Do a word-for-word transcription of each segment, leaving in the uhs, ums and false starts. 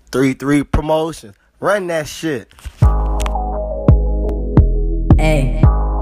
three three Promotions. Run that shit. Hey.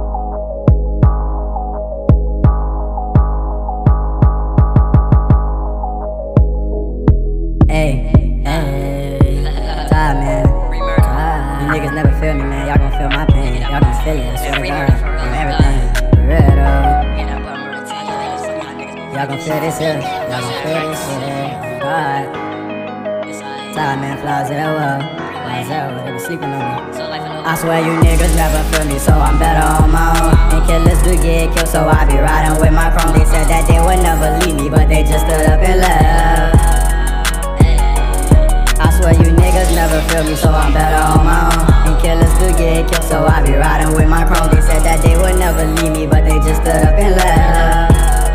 Hey. Hey. Tired, man. Tired. You niggas never feel me, man. Y'all gon' feel my pain. Y'all gon' feel it. I swear to God. From everything. For real, though. Y'all gon' feel this here. Y'all gon' feel this here. God. Tired, man. Fly zero. Fly zero. They be sleeping on me. I swear you niggas never feel me, so I'm better on my own. And killers do get killed, so I be riding with my chrome. They said that they would never leave me, but they just stood up and left. I swear you niggas never feel me, so I'm better on my own. And killers do get killed, so I be riding with my chrome. They said that they would never leave me, but they just stood up and left.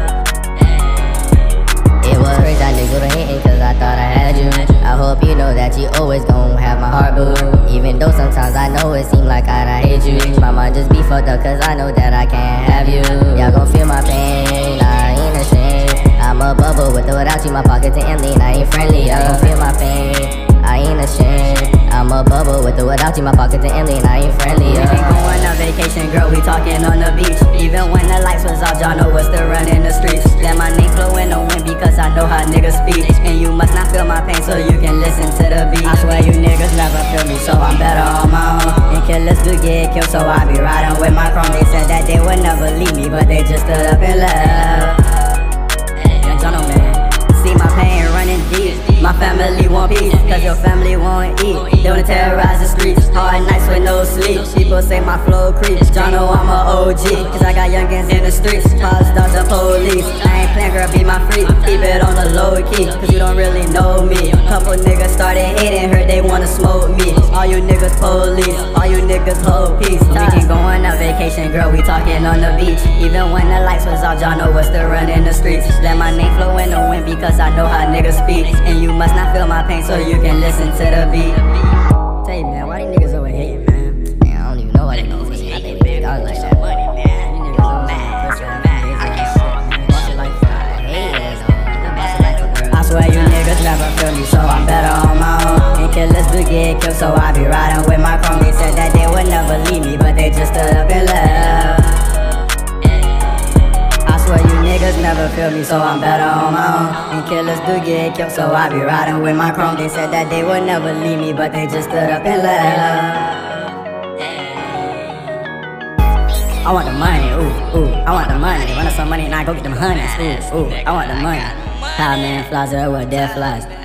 It was crazy, that nigga to hate cause I thought I had you. I hope you know that you always gon' have my heart, boo. Even though sometimes I know it seem like I hate you. My mind just be fucked up cause I know that I can't have you. Y'all gon' feel my pain, I ain't ashamed. I'm a bubble with or without you, my pockets ain't lean, I ain't friendly. Y'all gon' feel my pain, I ain't ashamed. I'm a bubble with or without you, my pockets ain't lean, I ain't friendly. We ain't going on vacation, girl, we talking on the beach. Even when the lights was off, y'all know what's the run in the streets. Let my name flow in the wind because I know how niggas speak. And you must not feel my pain so you can listen to the beat. I swear you niggas never feel me, so I'm better on my own. And killers do get killed, so I be riding with my chrome. They said that they would never leave me, but they just stood up and left. Young gentleman, see my pain running deep. My family want peace, cause your family won't eat. They wanna terrorize the streets, hard nights with no sleep. People say my flow creeps, y'all know I'm a O G. Cause I got youngins in the streets, pops, dogs, and police. I ain't playing, girl, be my freak. Keep it on the low key, cause you don't really know me. Couple niggas started hating, heard they wanna smoke me. All you niggas police, all you niggas hold peace. We can go on a vacation, girl, we talking on the beach. Even when the lights was off, y'all know what's the run in the streets. Let my name flow in the wind because I know how niggas speak. And you must not feel my pain so you can listen to the beat. Tell you, man, why these niggas over hating, man? Man, I don't even know why they niggas hating. I think they all like that money, man. You niggas over mad. I can't fall. Bust it like five haters. I swear you niggas never feel me, so I'm better on my own. And killers do get killed, so I be riding with my chrome. They said that they would never leave me, but they just stood up and left. Niggas never feel me, so I'm better on my own. And killers do get killed, so I be riding with my chrome. They said that they would never leave me, but they just stood up and left. I want the money, ooh, ooh, I want the money. Run up some money and I go get them honeys, ooh, ooh, I want the money. High man flies, there with dead flies.